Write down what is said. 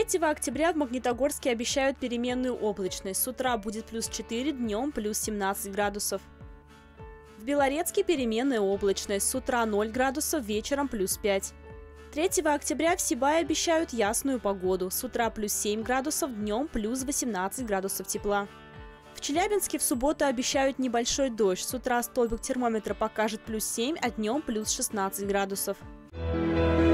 3 октября в Магнитогорске обещают переменную облачность. С утра будет плюс 4, днем плюс 17 градусов. В Белорецке переменная облачность. С утра 0 градусов, вечером плюс 5. 3 октября в Сибае обещают ясную погоду. С утра плюс 7 градусов, днем плюс 18 градусов тепла. В Челябинске в субботу обещают небольшой дождь. С утра столбик термометра покажет плюс 7, а днем плюс 16 градусов.